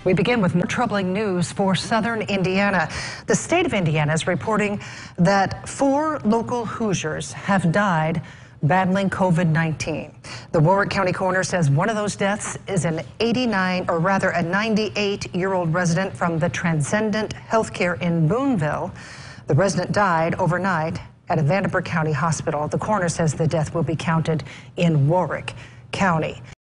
We begin with more troubling news for southern Indiana. The state of Indiana is reporting that 4 local Hoosiers have died battling COVID-19. The Warwick County coroner says one of those deaths is a 98-year-old resident from the Transcendent Healthcare in Boonville. The resident died overnight at a Vanderburgh County hospital. The coroner says the death will be counted in Warwick County.